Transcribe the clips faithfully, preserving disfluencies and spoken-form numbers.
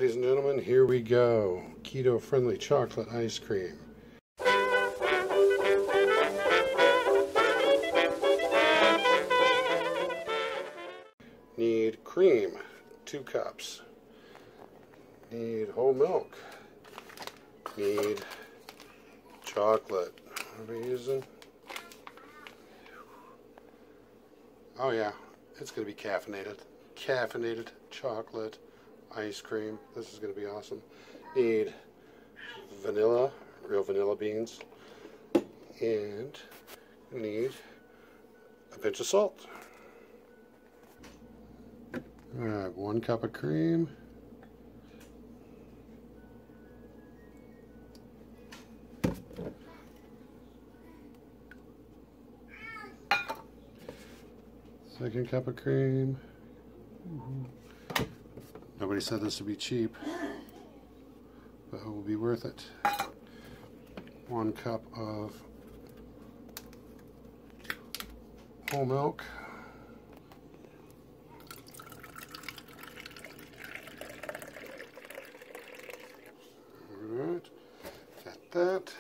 ladies and gentlemen, here we go. Keto-friendly chocolate ice cream. Need cream, two cups. Need whole milk. Need chocolate. What are we using? Oh yeah, it's going to be caffeinated. Caffeinated chocolate ice cream. This is going to be awesome. Need vanilla, real vanilla beans, and need a pinch of salt. Alright, one cup of cream. Second cup of cream. Mm-hmm. Nobody said this would be cheap, but it will be worth it. One cup of whole milk. Alright, got that.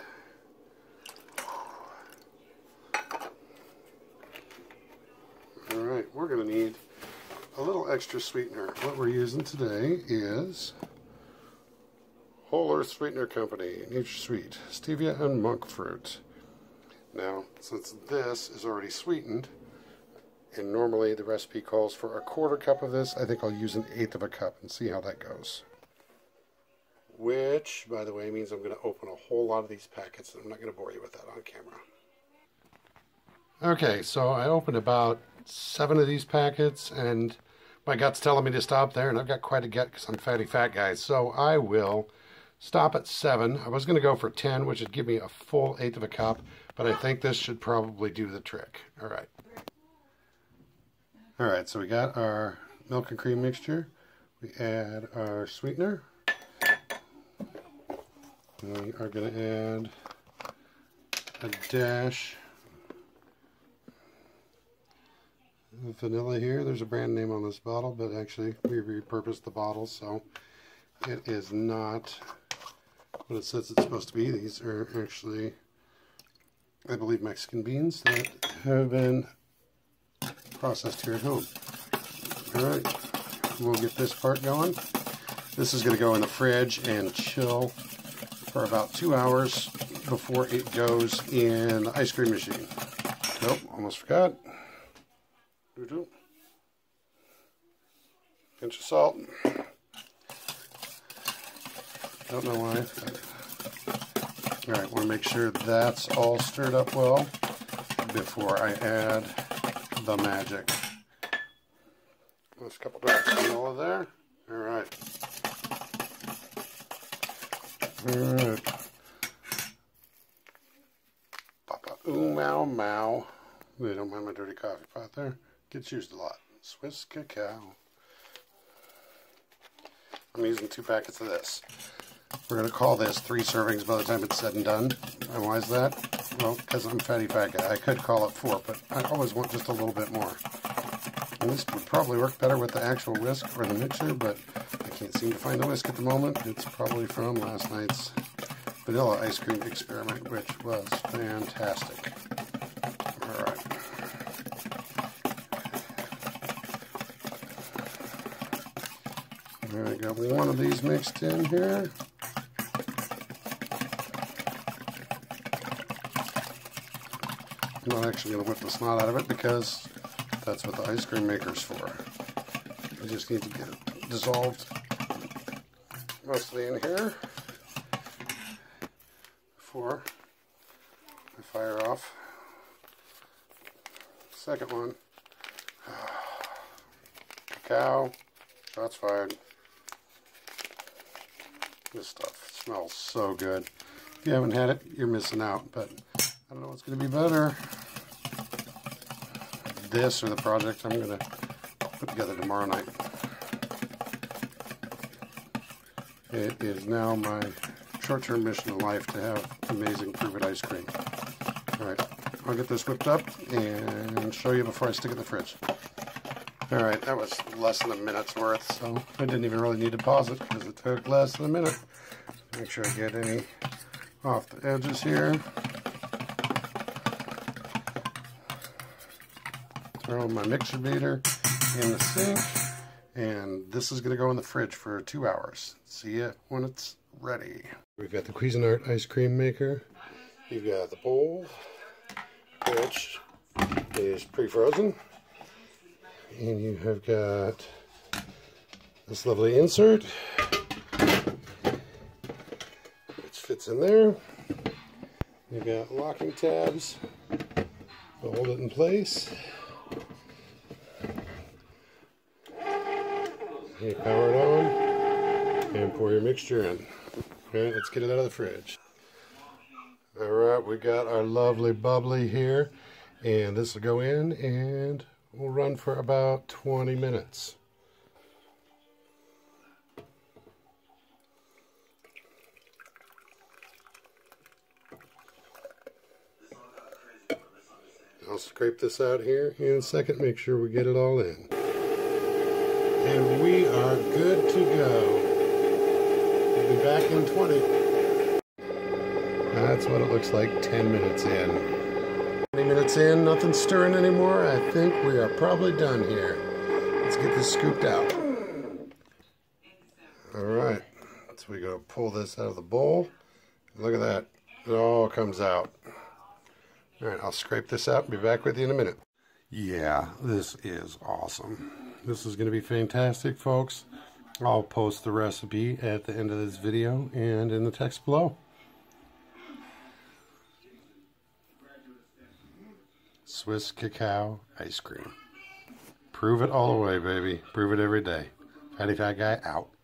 Alright, we're going to need a little extra sweetener. What we're using today is Whole Earth Sweetener Company, NutraSweet, stevia and monk fruit. Now, since this is already sweetened, and normally the recipe calls for a quarter cup of this, I think I'll use an eighth of a cup and see how that goes. Which, by the way, means I'm going to open a whole lot of these packets, and I'm not going to bore you with that on camera. Okay, so I opened about seven of these packets, and my gut's telling me to stop there, and I've got quite a gut because I'm fatty fat guy. So I will stop at seven. I was going to go for ten, which would give me a full eighth of a cup, but I think this should probably do the trick. All right. All right, so we got our milk and cream mixture. We add our sweetener. We are going to add a dash of vanilla here. There's a brand name on this bottle, but actually we repurposed the bottle, so it is not what it says it's supposed to be. These are actually, I believe, Mexican beans that have been processed here at home. Alright, we'll get this part going. This is going to go in the fridge and chill for about two hours before it goes in the ice cream machine. Nope, almost forgot. Doo-doo. Pinch of salt. Don't know why. Alright, want to make sure that's all stirred up well before I add the magic. There's a couple drops of vanilla there. Alright. Alright. Papa ooh mow mow. They don't mind my dirty coffee pot there. Gets used a lot. Swiss Cacao. I'm using two packets of this. We're going to call this three servings by the time it's said and done. And why is that? Well, because I'm fatty fat guy. I could call it four, but I always want just a little bit more. And this would probably work better with the actual whisk or the mixer, but I can't seem to find the whisk at the moment. It's probably from last night's vanilla ice cream experiment, which was fantastic. Alright. Alright, got one of these mixed in here. I'm not actually going to whip the snot out of it because that's what the ice cream maker's for. I just need to get it dissolved mostly in here before I fire off. Second one. Cacao. Shots fired. This stuff smells so good. If you haven't had it, you're missing out, but I don't know what's going to be better. This or the project I'm going to put together tomorrow night. It is now my short-term mission in life to have amazing Pruvit ice cream. Alright, I'll get this whipped up and show you before I stick it in the fridge. Alright, that was less than a minute's worth, so I didn't even really need to pause it because it took less than a minute. Make sure I get any off the edges here. Throw my mixer beater in the sink, and this is going to go in the fridge for two hours. See it when it's ready. We've got the Cuisinart ice cream maker. You've got the bowl, which is pre-frozen. And you have got this lovely insert, which fits in there. You've got locking tabs to hold it in place. You power it on and pour your mixture in. Alright, let's get it out of the fridge. Alright, we got our lovely bubbly here, and this will go in and we'll run for about twenty minutes. I'll scrape this out here in a second, make sure we get it all in. And we are good to go. We'll be back in twenty. That's what it looks like ten minutes in. twenty minutes in, nothing stirring anymore. I think we are probably done here. Let's get this scooped out. Alright, so we go pull this out of the bowl. Look at that. It all comes out. Alright, I'll scrape this out and be back with you in a minute. Yeah, this is awesome. This is going to be fantastic, folks. I'll post the recipe at the end of this video and in the text below. Swiss Cacao Ice Cream. Prove it all the way, baby. Prove it every day. Fatty Fat Guy out.